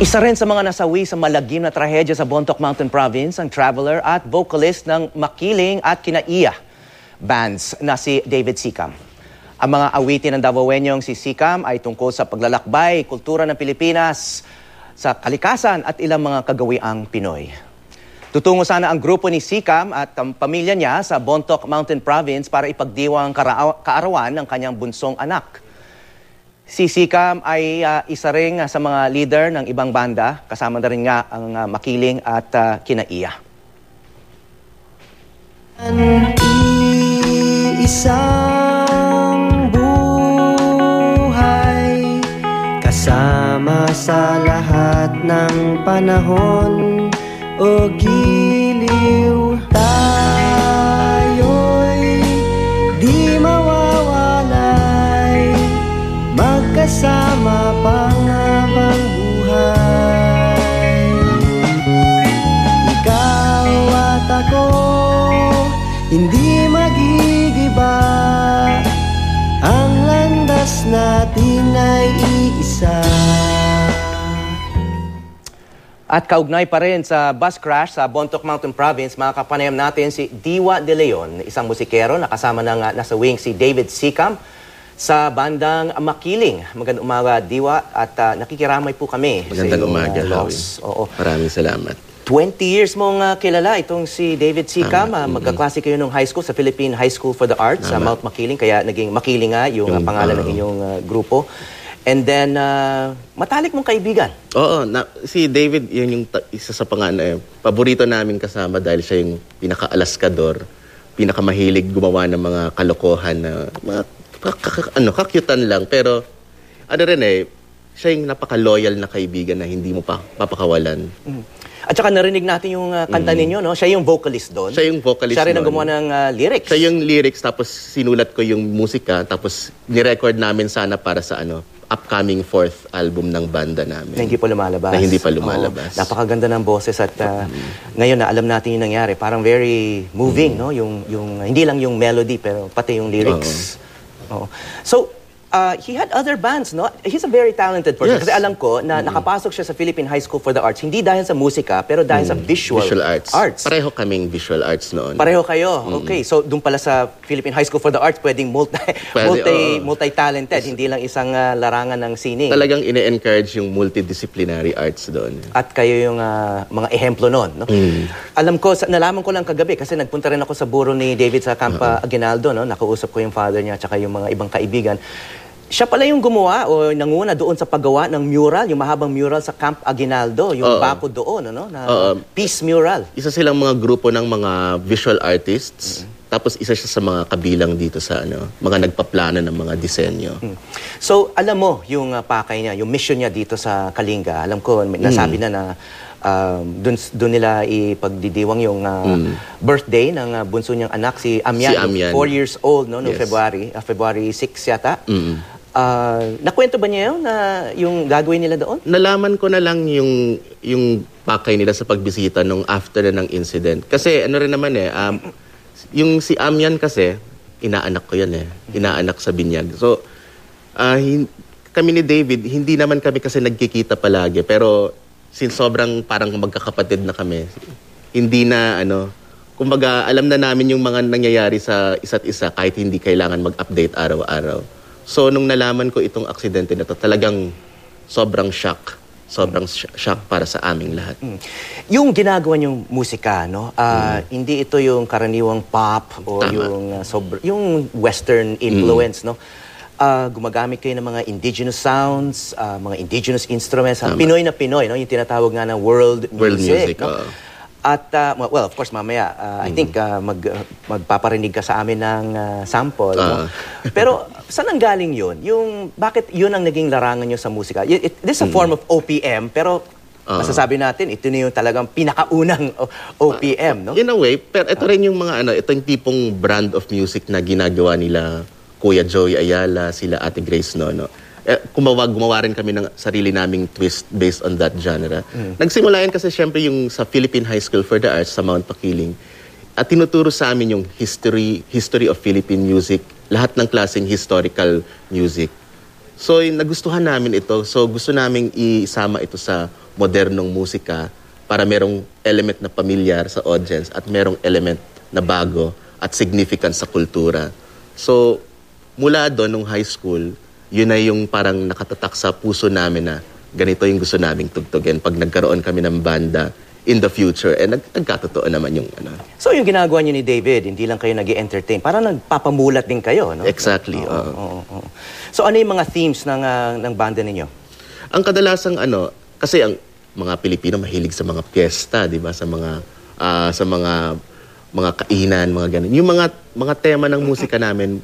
Isa rin sa mga nasawi sa malagim na trahedya sa Bontoc Mountain Province ang traveler at vocalist ng Makiling at Kinaiya bands na si David Sikam. Ang mga awitin ng Davaoenyong si Sikam ay tungkol sa paglalakbay, kultura ng Pilipinas, sa kalikasan at ilang mga kagawiang Pinoy. Tutungo sana ang grupo ni Sikam at ang pamilya niya sa Bontoc Mountain Province para ipagdiwang kaarawan ng kanyang bunsong anak. Si Sikam ay isa rin sa mga leader ng ibang banda, kasama na rin nga ang Makiling at Kinaiya. Isang buhay kasama sa lahat ng panahon o giliw, tayo'y di mawawalay, magkasama panghabang buhay. Ikaw at ako, hindi magigiba, ang landas natin ay iisa. At kaugnay pa rin sa bus crash sa Bontoc Mountain Province, makakapanayam natin si Diwa De Leon, isang musikero na kasama ng nasawing si David Sikam sa bandang Makiling. Magandang umaga, Diwa, at nakikiramay po kami. Magandang umaga, Howie. Oo. Maraming salamat. 20 years mong kilala itong si David Sikam. Magkaklase kayo nung high school sa Philippine High School for the Arts sa Mount Makiling. Kaya naging Makiling nga yung pangalan ng inyong grupo. And then, matalik mong kaibigan. Oo, si David, yun yung isa sa paborito namin kasama dahil siya yung pinaka-alaskador, pinakamahilig gumawa ng mga kalokohan na mga kakyutan lang. Pero, siya yung napaka-loyal na kaibigan na hindi mo pa papakawalan. At saka narinig natin yung kanta ninyo, no? Siya yung vocalist doon. Siya yung vocalist. Siya rin ang gumawa ng lyrics. Siya yung lyrics, tapos sinulat ko yung musika, tapos nirecord namin sana para sa upcoming 4th album ng banda namin. Na hindi pa lumalabas. Na hindi pa lumalabas. Napakaganda ng boses at ngayon na alam natin yung nangyari. Parang very moving, no? Yung, hindi lang yung melody, pero pati yung lyrics. So, he had other bands, no? He's a very talented person. Yes. Kasi alam ko na nakapasok siya sa Philippine High School for the Arts, hindi dahil sa musika, pero dahil sa visual arts. Pareho kaming visual arts noon. Pareho kayo. Okay. So, doon pala sa Philippine High School for the Arts, pwedeng multi-talented. Hindi lang isang larangan ng sining. Talagang ine-encourage yung multidisciplinary arts doon. At kayo yung mga ehemplo noon, no? Alam ko, nalaman ko lang kagabi kasi nagpunta rin ako sa buro ni David sa Camp Aguinaldo, no? Nakausap ko yung father niya at yung mga ibang kaibigan. Siya pala yung gumawa o nanguna doon sa paggawa ng mural, yung mahabang mural sa Camp Aguinaldo, yung bako doon, ano? Na peace mural. Isa silang mga grupo ng mga visual artists. Tapos isa siya sa mga kabilang dito sa mga nagpaplano ng mga disenyo. So, alam mo yung pakay niya, yung mission niya dito sa Kalinga. Alam ko, nasabi na doon nila ipagdidiwang yung birthday ng bunso niyang anak, si Amyan. 4 years old, no? Noong February 6 yata. Nakwento ba niya yun na yung gagawin nila doon? Nalaman ko na lang yung pakay nila sa pagbisita nung after ng incident. Kasi rin naman yung si Amyan kasi, inaanak ko yan inaanak sa binyag. So, kami ni David, hindi naman kami kasi nagkikita palagi. Pero, since sobrang parang magkakapatid na kami, hindi na kumbaga alam na namin yung mga nangyayari sa isa't isa kahit hindi kailangan mag-update araw-araw. So, nung nalaman ko itong aksidente na to, talagang sobrang shock. Sobrang shock para sa aming lahat. Yung ginagawa niyong musika, no? Hindi ito yung karaniwang pop o yung western influence, no? Gumagamit kayo ng mga indigenous sounds, mga indigenous instruments, Pinoy na Pinoy, no? Yung tinatawag nga na world music, no? At, well, of course, mamaya, I think magpaparinig ka sa amin ng sample. No? Pero, saan ang galing yun? Bakit yun ang naging larangan nyo sa musika? This is a form of OPM, pero masasabi natin, ito na yung talagang pinakaunang OPM, no? In a way, pero ito rin yung mga, ito yung tipong brand of music na ginagawa nila Kuya Joey Ayala, sila Ate Grace Nono. Gumawa rin kami ng sarili naming twist based on that genre. Nagsimula yan kasi syempre yung sa Philippine High School for the Arts sa Mount Makiling. At tinuturo sa amin yung history of Philippine music, lahat ng klaseng historical music. So nagustuhan namin ito. So gusto naming isama ito sa modernong musika para merong element na pamilyar sa audience at merong element na bago at significant sa kultura. So, mula doon, nung high school, yun na yung parang nakatatak sa puso namin na ganito yung gusto naming tugtugin pag nagkaroon kami ng banda in the future. And nagkatotoo naman yung ano. So yung ginagawa niyo ni David, hindi lang kayo nag-entertain, parang nagpapamulat din kayo, no? Exactly. Oo. So ano yung mga themes ng banda ninyo? Ang kadalasang kasi ang mga Pilipino mahilig sa mga piyesta, di ba? Sa mga kainan, mga ganun. Yung mga tema ng musika namin,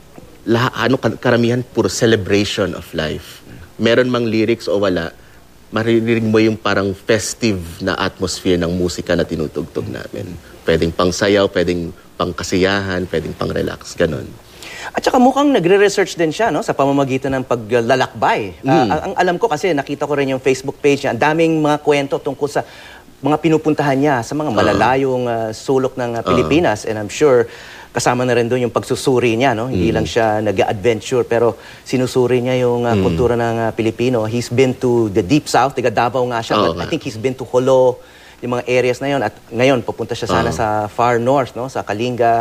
karamihan puro celebration of life. Meron mang lyrics o wala, maririnig mo yung parang festive na atmosphere ng musika na tinutugtog namin. Pwedeng pang sayaw, pwedeng pang kasiyahan, pwedeng pang relax, ganun. At saka mukhang nagre-research din siya, no, sa pamamagitan ng paglalakbay. Ang alam ko kasi, nakita ko rin yung Facebook page niya, ang daming mga kwento tungkol sa mga pinupuntahan niya sa mga malalayong sulok ng Pilipinas. And I'm sure kasama na rin doon yung pagsusuri niya, no? Hindi lang siya nag-adventure, pero sinusuri niya yung kultura ng Pilipino. He's been to the Deep South, taga Davao nga siya, but I think he's been to Jolo, yung mga areas na yun. At ngayon, pupunta siya sana sa far north, no? Sa Kalinga.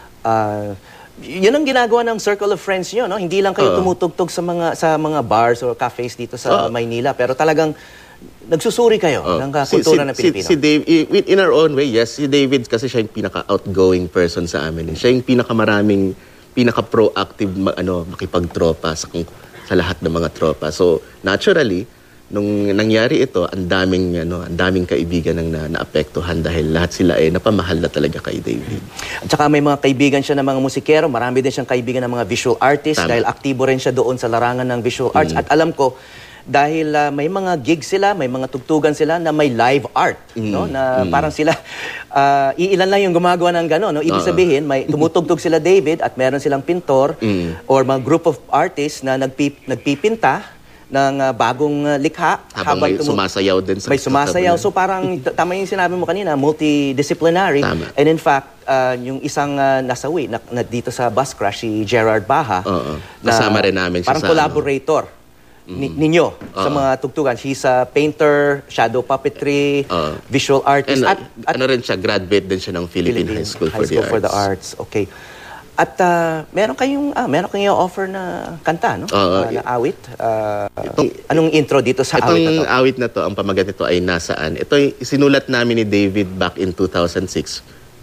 Yun ang ginagawa ng Circle of Friends nyo, no? Hindi lang kayo tumutugtog sa mga bars or cafes dito sa Maynila, pero talagang nagsusuri kayo ng kultura ng Pilipino. Si Dave, in our own way, yes. Si David kasi siya yung pinaka-outgoing person sa amin. Siya yung pinaka-proactive makipagtropa sa lahat ng mga tropa. So, naturally, nung nangyari ito, ang daming kaibigan ang naapektuhan dahil lahat sila napamahal na talaga kay David. At saka may mga kaibigan siya ng mga musikero, marami din siyang kaibigan ng mga visual artists dahil aktibo rin siya doon sa larangan ng visual arts. At alam ko, dahil may mga gigs sila, may mga tugtugan sila na may live art, no? Na parang sila, iilan lang yung gumagawa ng gano'n, no? Ibig sabihin, may tumutugtog sila David at meron silang pintor or mga group of artists na nagpipinta ng bagong likha. Habang may sumasayaw din. May sumasayaw. So parang, tama yung sinabi mo kanina, multidisciplinary. Tama. And in fact, yung isang nasawi na dito sa bus crash, si Gerard Baha, kasama rin namin siya parang collaborator ninyo sa mga tugtugan. He's a painter, shadow puppetry, visual artist. And rin siya, graduate din siya ng Philippine High School for the Arts. Okay. At meron kayong offer na kanta, no? Na awit. Anong intro dito sa awit na to? Itong awit na to, ang pamagat nito ay Nasaan. Ito ay sinulat namin ni David back in 2006.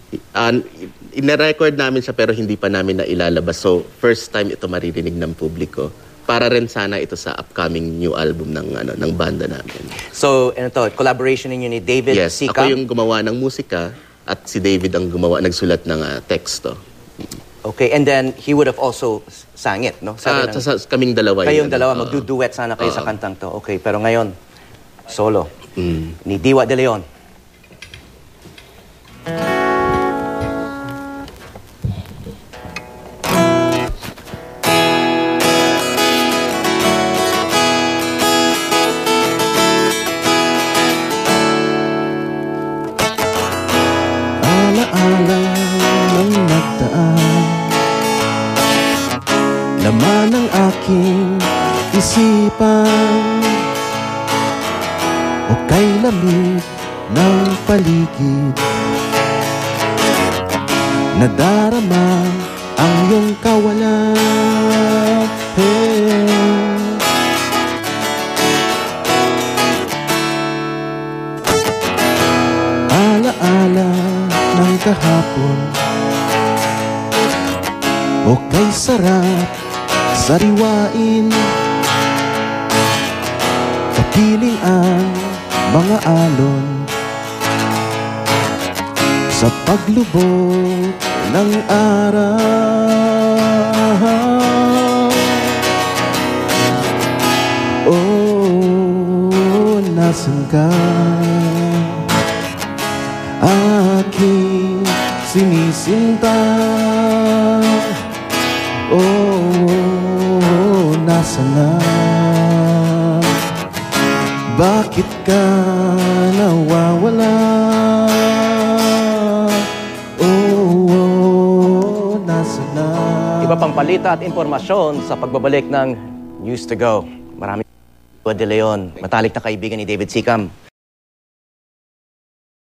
Ina-record namin siya pero hindi pa namin na ilalabas. So, first time ito maririnig ng publiko. Para rin sana ito sa upcoming new album ng banda namin. So, collaboration ninyo ni David Sika? Ako yung gumawa ng musika at si David ang nagsulat ng teksto. Okay, and then he would have also sang it, no? Kaming dalawa. Kayong dalawa, magduduet sana kayo sa kantang to. Okay, pero ngayon, solo. Ni Diwa de Leon. Alaala ng nagdaan, laman ng aking isipan, o kay lamig ng paligid, nadarama ang iyong kawalan. Alaala ng kahapon, o kay sarap sariwain, kapiling ang mga alon sa paglubog ng araw. Oh, nasan ka, aking sinisinta? Oh, nasaan na? Bakit ka nawawala? Oh, nasaan na? Iba pang balita at impormasyon sa pagbabalik ng News to Go. Maraming De Leon, matalik na kaibigan ni David Sikam.